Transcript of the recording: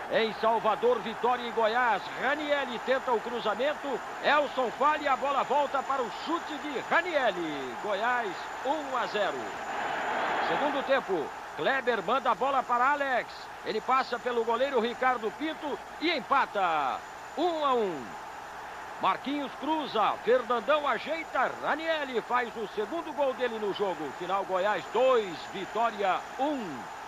Em Salvador, Vitória e Goiás, Ranielli tenta o cruzamento. Elson falha e a bola volta para o chute de Ranielli. Goiás 1-0. Segundo tempo, Kleber manda a bola para Alex. Ele passa pelo goleiro Ricardo Pinto e empata. 1-1. Marquinhos cruza, Fernandão ajeita, Ranielli faz o segundo gol dele no jogo. Final Goiás 2, Vitória 1.